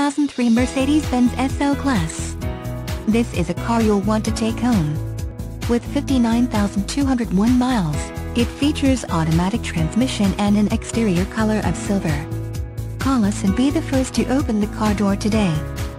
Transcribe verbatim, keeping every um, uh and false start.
thousand three Mercedes-Benz S L-Class. This is a car you'll want to take home. With fifty-nine thousand two hundred one miles, it features automatic transmission and an exterior color of silver. Call us and be the first to open the car door today.